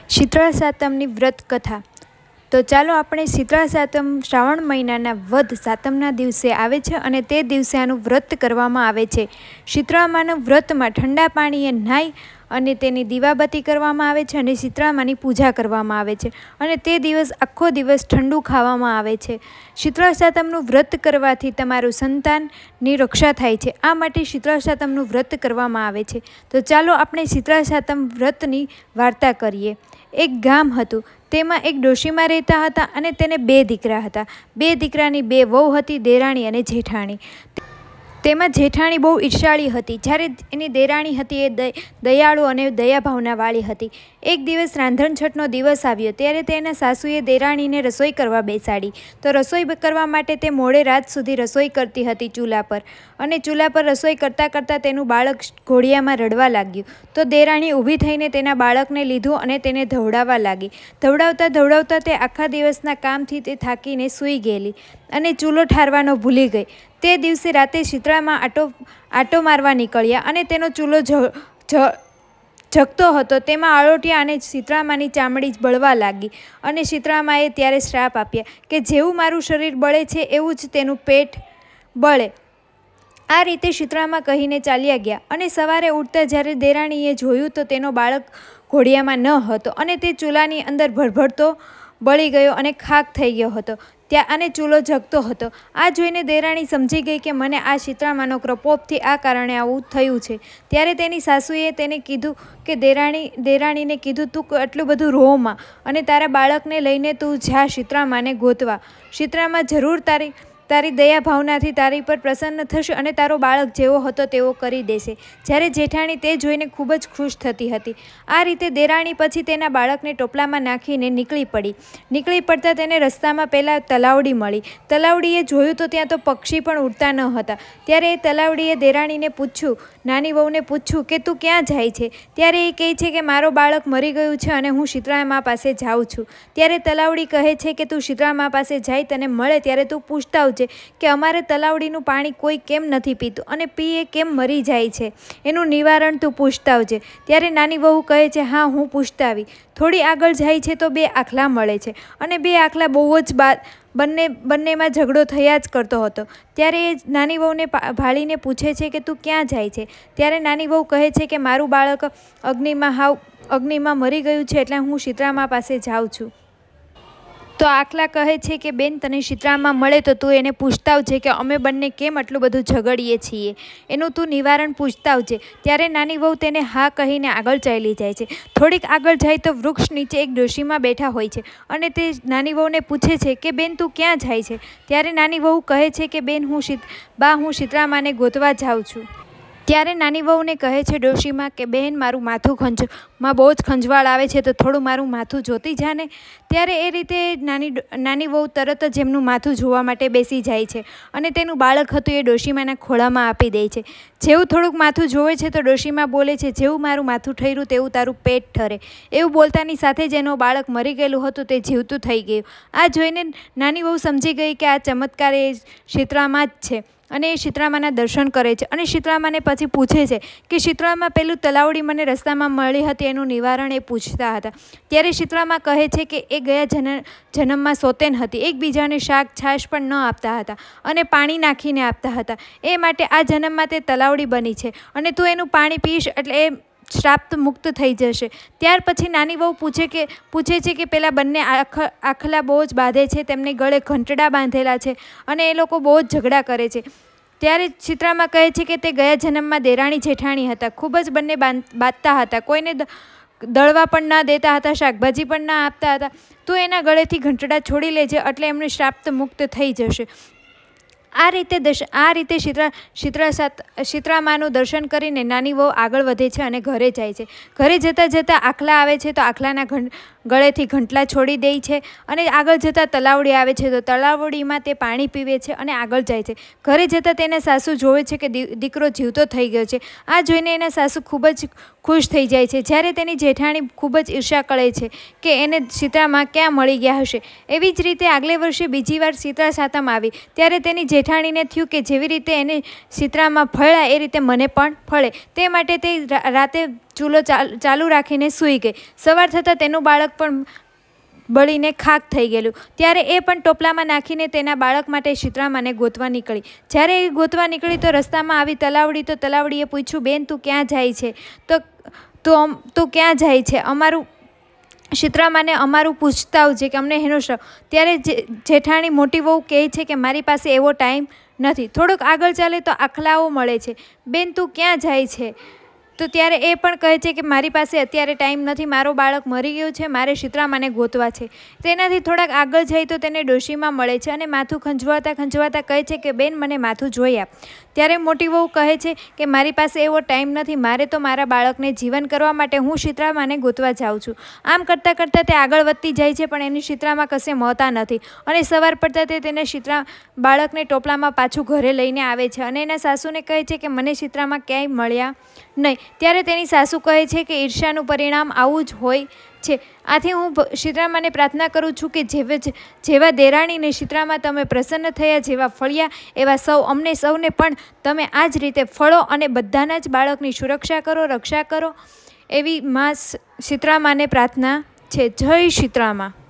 શીતળા સાતમની વ્રત કથા. તો ચાલો આપણે શીતળા સાતમ શ્રાવણ મહિનાના વદ સાતમના દિવસે આવે છે અને તે દિવસે આનું વ્રત કરવામાં આવે છે. શીતળામાના વ્રતમાં ઠંડા પાણીએ નાહી અને તેની દીવાબત્તી કરવામાં આવે છે અને શીતળામાની પૂજા કરવામાં આવે છે અને તે દિવસ આખો દિવસ ઠંડુ ખાવામાં આવે છે. શીતળા સાતમનું વ્રત કરવાથી તમારું સંતાનની રક્ષા થાય છે. આ માટે શીતળા સાતમનું વ્રત કરવામાં આવે છે. તો ચાલો આપણે શીતળા સાતમ વ્રતની વાર્તા કરીએ. એક ગામ હતું. તેમાં એક ડોશીમાં રહેતા હતા અને તેને 2 દીકરા હતા. 2 દીકરાની 2 વહુ હતી, દેરાણી અને જેઠાણી. તેમાં જેઠાણી બહુ ઈર્ષાળી હતી, જ્યારે એની દેરાણી હતી એ દયાળુ અને દયાભાવનાવાળી હતી. એક દિવસ રાંધણછઠનો દિવસ આવ્યો ત્યારે તેના સાસુએ દેરાણીને રસોઈ કરવા બેસાડી. તો રસોઈ કરવા માટે તે મોડે રાત સુધી રસોઈ કરતી હતી ચૂલા પર. અને ચૂલા પર રસોઈ કરતાં કરતાં તેનું બાળક ઘોડિયામાં રડવા લાગ્યું. તો દેરાણી ઊભી થઈને તેના બાળકને લીધું અને તેને ધવડાવવા લાગી. ધવડાવતા તે આખા દિવસના કામથી તે થાકીને સૂઈ ગયેલી અને ચૂલો ઠારવાનો ભૂલી ગઈ. તે દિવસે રાતે શીતળામાં આટો મારવા નીકળ્યા અને તેનો ચૂલો ઝગતો હતો. તેમાં આળોટિયા અને શીતળામાની ચામડી બળવા લાગી અને શીતળામાએ ત્યારે શ્રાપ આપ્યા કે જેવું મારું શરીર બળે છે એવું જ તેનું પેટ બળે. આ રીતે શીતળામા કહીને ચાલ્યા ગયા અને સવારે ઉઠતા જ્યારે દેરાણીએ જોયું તો તેનો બાળક ઘોડિયામાં ન હતો અને તે ચૂલાની અંદર ભડભડતો બળી ગયો અને ખાખ થઈ ગયો હતો ત્યાં અને ચૂલો ઝગતો હતો. આ જોઈને દેરાણી સમજી ગઈ કે મને આ શીતળામાનો પ્રકોપથી આ કારણે આવું થયું છે. ત્યારે તેની સાસુએ તેને કીધું કે દેરાણીને કીધું, તું આટલું બધું રોમાં અને તારા બાળકને લઈને તું જા શીતળામાને ગોતવા. શીતળામા જરૂર તારી દયા ભાવનાથી તારી પર પ્રસન્ન થશે અને તારો બાળક જેવો હતો તેવો કરી દેશે. જ્યારે જેઠાણી તે જોઈને ખૂબ જ ખુશ થતી હતી. આ રીતે દેરાણી પછી તેના બાળકને ટોપલામાં નાખીને નીકળી પડી. નીકળી પડતા તેને રસ્તામાં પહેલાં તલાવડી મળી. તલાવડીએ જોયું તો ત્યાં તો પક્ષી પણ ઉડતા ન હતા. ત્યારે એ તલાવડીએ દેરાણીને પૂછ્યું, નાની વહુને પૂછ્યું કે તું ક્યાં જાય છે? ત્યારે એ કહે છે કે મારો બાળક મરી ગયું છે અને હું શીતળામા પાસે જાઉં છું. ત્યારે તલાવડી કહે છે કે તું શીતળામા પાસે જાય તને મળે ત્યારે તું પૂછતા આવજે કે અમારે તલાવડીનું પાણી કોઈ કેમ નથી પીતું અને પીએ કેમ મરી જાય છે, એનું નિવારણ તું પૂછતા આવજે. ત્યારે નાની વહુ કહે છે, હા હું પૂછતા આવી. થોડી આગળ જાય છે તો 2 આખલા મળે છે અને 2 આખલા બહુ જ બંનેમાં ઝઘડો થયા જ કરતો હતો. ત્યારે એ નાની વહુને ભાળીને પૂછે છે કે તું ક્યાં જાય છે? ત્યારે નાની વહુ કહે છે કે મારું બાળક અગ્નિમાં મરી ગયું છે એટલે હું શીતળામા પાસે જાઉં છું. તો આખલા કહે છે કે બેન, તને શીતળામા મળે તો તું એને પૂછતા આવજે કે અમે બંને કેમ આટલું બધું ઝઘડીએ છીએ, એનું તું નિવારણ પૂછતા આવજે. ત્યારે નાની વહુ તેને હા કહીને આગળ ચાલી જાય છે. થોડીક આગળ જાય તો વૃક્ષ નીચે એક ડોશીમાં બેઠા હોય છે અને તે નાની વહુને પૂછે છે કે બેન તું ક્યાં જાય છે? ત્યારે નાની વહુ કહે છે કે બેન હું શીતળામાને ગોતવા જાઉં છું. ત્યારે નાની વહુને કહે છે ડોશીમાં કે બહેન, મારું માથું માં બહુ જ ખંજવાળ આવે છે તો થોડું મારું માથું જોતી જાને. ત્યારે એ રીતે નાની વહુ તરત જ એમનું માથું જોવા માટે બેસી જાય છે અને તેનું બાળક હતું એ ડોશીમાના ખોળામાં આપી દે છે. જેવું થોડુંક માથું જોવે છે તો ડોશીમાં બોલે છે, જેવું મારું માથું ઠર્યું તેવું તારું પેટ ઠરે. એવું બોલતાની સાથે જ એનું બાળક મરી ગયેલું હતું તે જીવતું થઈ ગયું. આ જોઈને નાની વહુ સમજી ગઈ કે આ ચમત્કાર એ શીતળામા જ છે અને એ શીતળામાના દર્શન કરે છે અને શીતળામાને પછી પૂછે છે કે શીતળામા પેલું તલાવડી મને રસ્તામાં મળી હતી એનું નિવારણ એ પૂછતા હતા. ત્યારે શીતળામા કહે છે કે એ ગયા જન્મમાં સોતેન હતી, એકબીજાને શાક છાશ પણ ન આપતા હતા અને પાણી નાખીને આપતા હતા. એ માટે આ જન્મમાં તે તલાવડી બની છે અને તું એનું પાણી પીશ એટલે એ શ્રાપ મુક્ત થઈ જશે. ત્યાર પછી નાની વહુ પૂછે છે કે પેલા બંને આખલા બહુ જ બાંધે છે, તેમને ગળે ઘંટડા બાંધેલા છે અને એ લોકો બહુ જ ઝઘડા કરે છે. ત્યારે શીતળામા કહે છે કે તે ગયા જન્મમાં દેરાણી જેઠાણી હતા, ખૂબ જ બંને બાંધતા હતા, કોઈને દળવા પણ ના દેતા હતા, શાકભાજી પણ ના આપતા હતા. તું એના ગળેથી ઘંટડા છોડી લેજે એટલે એમને શ્રાપ મુક્ત થઈ જશે. આ રીતે શીતળામાનું દર્શન કરીને નાની વહુ આગળ વધે છે અને ઘરે જાય છે. ઘરે જતાં આખલા આવે છે તો આખલાના ગળેથી ઘંટલા છોડી દે છે અને આગળ જતાં તલાવડી આવે છે તો તલાવડીમાં તે પાણી પીવે છે અને આગળ જાય છે. ઘરે જતાં તેના સાસુ જોવે છે કે દીકરો જીવતો થઈ ગયો છે. આ જોઈને એના સાસુ ખૂબ જ ખુશ થઈ જાય છે. જ્યારે તેની જેઠાણી ખૂબ જ ઈર્ષા કરે છે કે એને શીતળામાં ક્યાં મળી ગયા હશે. એવી જ રીતે આગલે વર્ષે બીજી વાર શીતળા સાતમ આવી ત્યારે તેની જેઠાણીને થયું કે જેવી રીતે એને શીતળામાં ફળ્યા એ રીતે મને પણ ફળે. તે માટે તે રાતે ચૂલો ચાલુ રાખીને સૂઈ ગઈ. સવાર થતાં તેનું બાળક પણ બળીને ખાક થઈ ગયેલું. ત્યારે એ પણ ટોપલામાં નાખીને તેના બાળક માટે શીતળામાને ગોતવા નીકળી. જ્યારે એ ગોતવા નીકળી તો રસ્તામાં આવી તલાવડી. તો તલાવડીએ પૂછ્યું, બેન તું ક્યાં જાય છે? તું ક્યાં જાય છે? અમારું શીતળામાને અમારું પૂછતા આવજે કે અમને એનો શ્રાપ. ત્યારે જેઠાણી મોટી વહુ કહે છે કે મારી પાસે એવો ટાઈમ નથી. થોડુંક આગળ ચાલે તો આખલાઓ મળે છે. બેન તું ક્યાં જાય છે? તો ત્યારે એ પણ કહે છે કે મારી પાસે અત્યારે ટાઈમ નથી, મારો બાળક મરી ગયો છે, મારે શીતળામાને ગોતવા છે. તેનાથી થોડાક આગળ જાય તો તેને ડોશીમાં મળે છે અને માથું ખંજવાતા કહે છે કે બેન મને માથું જોઈ આપ. ત્યારે મોટી વહુ કહે છે કે મારી પાસે એવો ટાઈમ નથી, મારે તો મારા બાળકને જીવન કરવા માટે હું શીતળામાને ગોતવા જાઉં છું. આમ કરતાં કરતાં તે આગળ વધતી જાય છે પણ એની શીતળામાં કશે મળતા નથી અને સવાર પડતાં તે તેને બાળકને ટોપલામાં પાછું ઘરે લઈને આવે છે અને એના સાસુને કહે છે કે મને શીતળામાં ક્યાંય મળ્યા નહીં. ત્યારે તેની સાસુ કહે છે કે ઈર્ષાનું પરિણામ આવું જ હોય છે. આથી હું શીતળામાને પ્રાર્થના કરું છું કે જેવા દેરાણીને શીતળામાં તમે પ્રસન્ન થયા, જેવા ફળ્યા એવા અમને સૌને પણ તમે આ જ રીતે ફળો અને બધાના જ બાળકની સુરક્ષા કરો, રક્ષા કરો. એવી માં શીતળામાને પ્રાર્થના છે. જય શીતળામા.